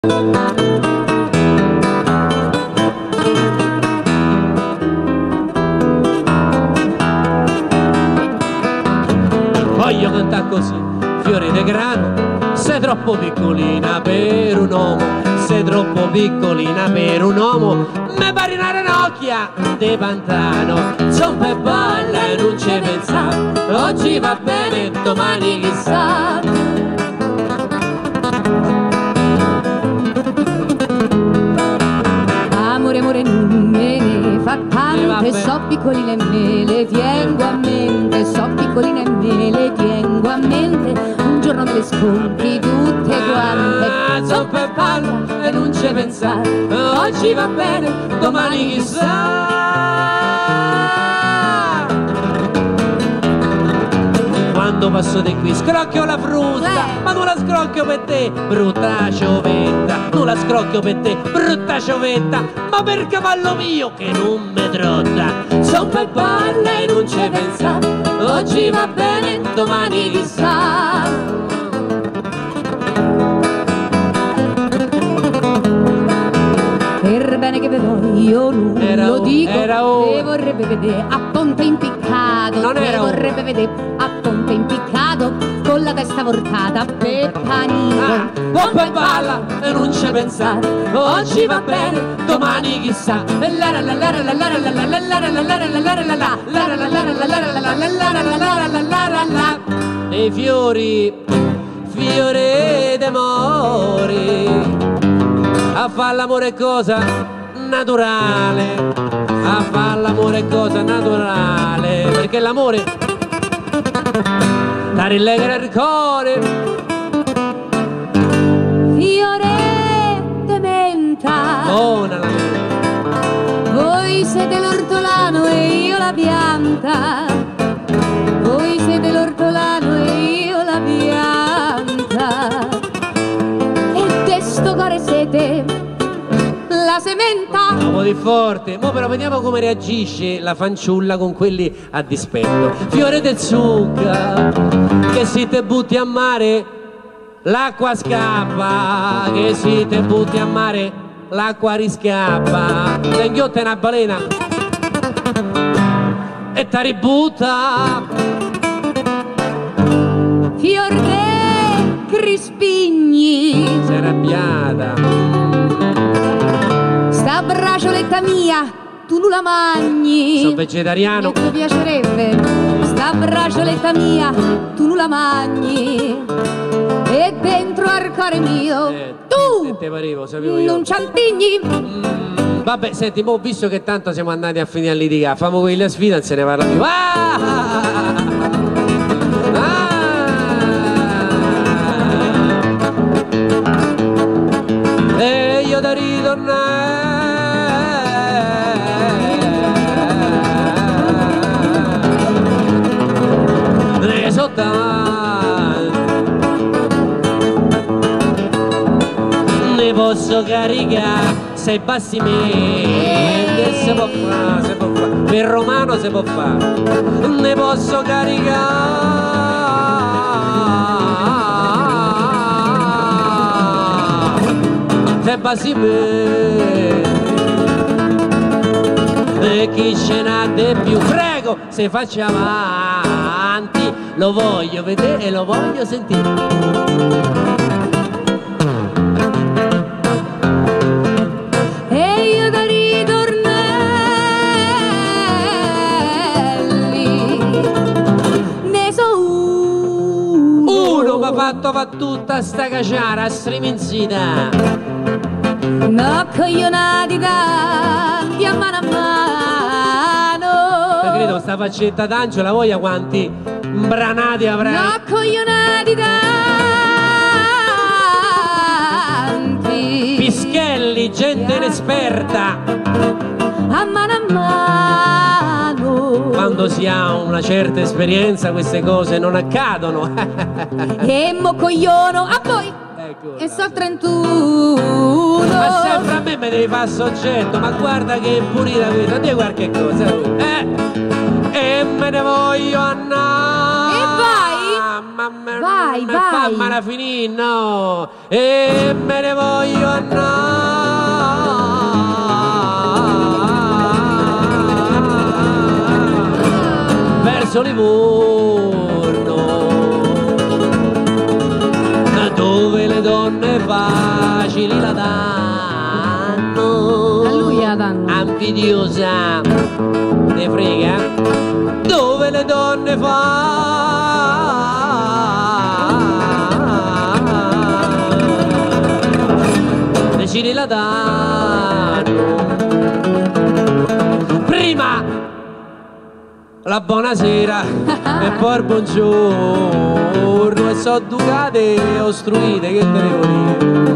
Voglio cantare così, fiori di grano, sei troppo piccolina per un uomo, sei troppo piccolina per un uomo, me pare una ranocchia di pantano, son per balla e non ci pensavo, oggi va bene, domani chissà. Amore, amore, non me ne fa tante, so piccoline me le tengo a mente, so piccoline me le tengo a mente, un giorno me le sconti tutte quante, son per balla e non ci pensare, oggi va bene, domani chissà. Quando passo di qui scrocchio la frutta, ma non la scrocchio per te, brutta ciovetta, non la scrocchio per te, brutta ciovetta, ma per cavallo mio che non mi trotta, son per balla e non ci pensa, oggi va bene, domani chissà. Per bene che ve voglio, non lo dico, te vorrebbe vedere a ponte impiccato, te vorrebbe vedere a ponte impiccato, con la testa voltata per panino. Buon per balla e non ci pensare, oggi va bene, domani chissà. E fiori, fiori d'amore, a far l'amore è cosa naturale, a far l'amore è cosa naturale, perché l'amore da rillegare il cuore. Fiore de menta, Buona la menta. voi siete l'ortolano e io la pianta, voi siete l'ortolano e io la pianta, e de sto cuore siete la sementa. Un po' di forte, mo però vediamo come reagisce la fanciulla con quelli a dispetto. Fiore del zucca, che se te butti a mare l'acqua scappa, che se te butti a mare l'acqua riscappa, te inghiotta una balena e ti ributta. Fior de crispigni, sei arrabbiata, sta braccioletta mia tu non la mangi, sono vegetariano, mi piacerebbe, sta braccioletta mia tu non la mangi, e dentro al cuore mio tu te parevo, sapevo io. non c'antigni. Vabbè, senti, mo visto che tanto siamo andati a finire a litigare, famo quella sfida, non se ne parla più. E io da ritornare ne so tanto, ne posso caricare sei bassimenti, si può fare, si può fare, per romano si può fare, ne posso caricare sei bassimenti, e chi ce n'ha di più, prego, se faccia avanti, lo voglio vedere e lo voglio sentire. Fatto fa tutta sta caciara a striminzita, no coglionati tanti a mano a mano, ma credo sta faccetta d'angelo voglia quanti branati avrai, no coglionati tanti pischelli, gente inesperta, a mano a mano, quando si ha una certa esperienza queste cose non accadono. E mo cogliono a voi, ecco, e so 31, ma sempre a me devi fare soggetto, ma guarda che pulita questa, di qualche cosa, e me ne voglio andare, e vai Vai, me vai. fammela finire, no, e me ne voglio andare verso Livorno, dove le donne facili la danno. A lui la danno. Ambidiosa, te frega, dove le donne facili la danno. Prima la buonasera e poi il buongiorno, e so ducate e ostruite, che te devo dire?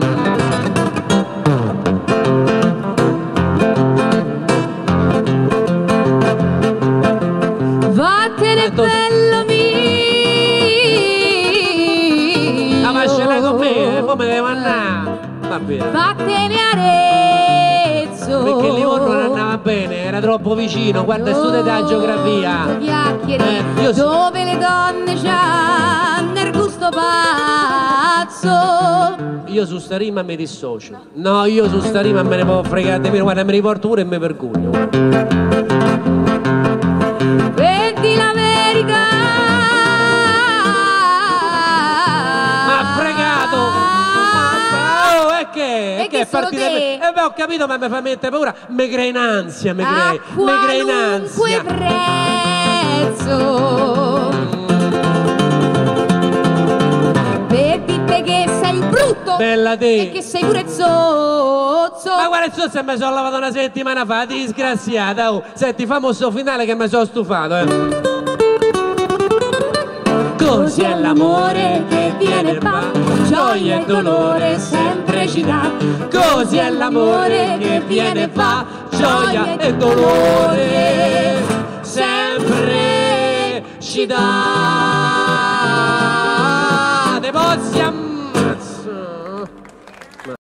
Vattene bello mio. Ma ce l'hai con me, poi me devo andare. Va bene. Vattene Arezzo. Perché Livorno non andava bene, era troppo vicino, guarda, studia da geografia. Chiacchiere, io dove le donne c'hanno il gusto pazzo. Io su sta rima mi dissocio. No, io su sta rima me ne può fregare di meno, guarda, mi riporto pure e mi vergogno. Vedi la verità. Ma fregato! Oh, e che? E che solo te? Beh, ho capito, ma mi fa mettere paura. Mi crea in ansia, mi crea in qualunque ansia. prezzo. Vedi te che sei brutto. Bella te. E che sei pure zozzo. Ma guarda, il se mi sono lavato una settimana fa, disgraziata. Oh. Senti, famoso finale che mi sono stufato, Così è l'amore che viene e va, gioia e dolore sempre ci dà. Così è l'amore che viene e va, gioia e dolore sempre ci dà. Te